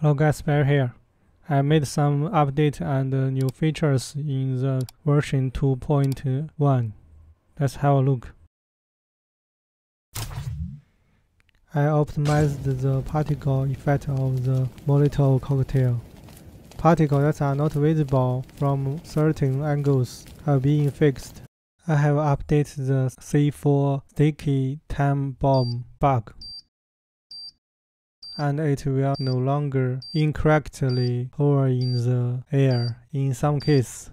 Hello guys, Bear here. I made some update and new features in the version 2.1. Let's have a look. I optimized the particle effect of the Molotov cocktail. Particles that are not visible from certain angles are being fixed. I have updated the C4 sticky time bomb bug, and it will no longer incorrectly hover in the air in some cases.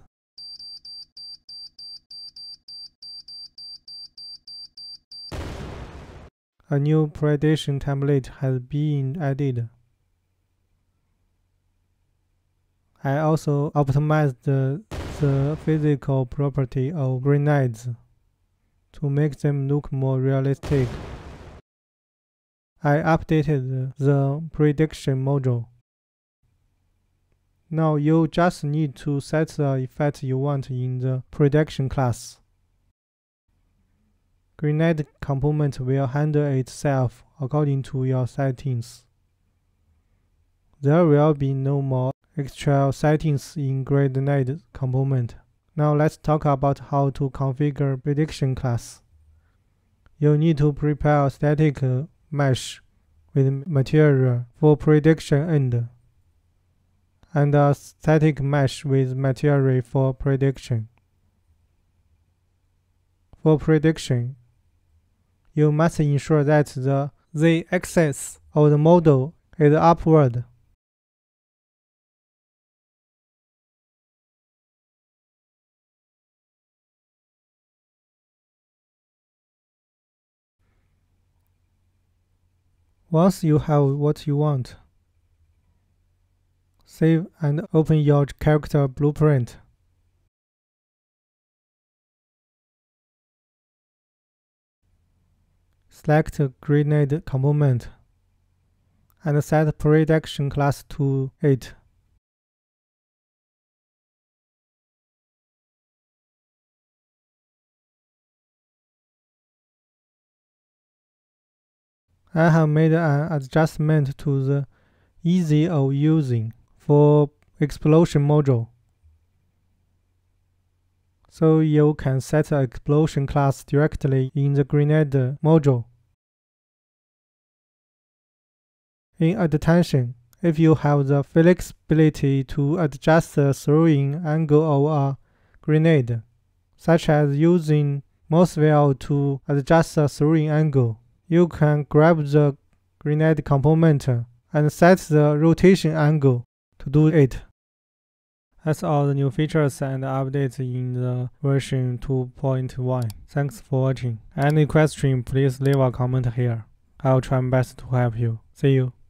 A new prediction template has been added. I also optimized the physical property of grenades to make them look more realistic. I updated the prediction module. Now you just need to set the effect you want in the prediction class. Grenade component will handle itself according to your settings. There will be no more extra settings in grenade component. Now let's talk about how to configure prediction class. You need to prepare a static mesh with material for prediction end, and a static mesh with material for prediction. For prediction, you must ensure that the z-axis of the model is upward. Once you have what you want, save and open your character blueprint. Select grenade component and set prediction class to 8. I have made an adjustment to the easy of using for explosion module, so you can set the explosion class directly in the grenade module. In addition, if you have the flexibility to adjust the throwing angle of a grenade, such as using mouse wheel to adjust the throwing angle, you can grab the grenade component and set the rotation angle to do it. That's all the new features and updates in the version 2.1. Thanks for watching. Any question, please leave a comment here. I'll try my best to help you. See you.